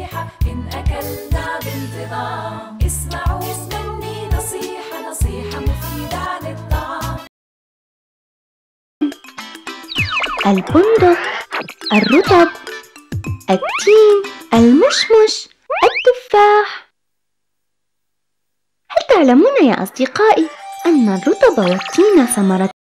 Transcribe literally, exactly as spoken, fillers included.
صحيحة إن أكلنا بانتظام. اسمعوا مني نصيحة، نصيحة مفيدة عن الطعام. البندق، الرطب، التين، المشمش، التفاح. هل تعلمون يا أصدقائي أن الرطب والتين ثمرة